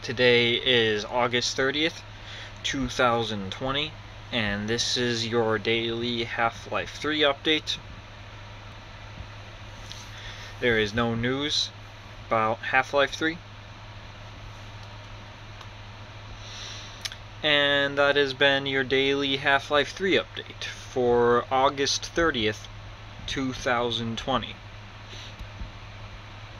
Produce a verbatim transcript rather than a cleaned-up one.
Today is August thirtieth, two thousand twenty, and this is your daily Half-Life three update. There is no news about Half-Life three. And that has been your daily Half-Life three update for August thirtieth, two thousand twenty.